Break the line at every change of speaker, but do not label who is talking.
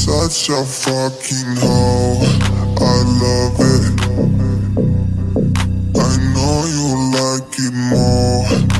such a fucking hoe, I love it. I know you like it more.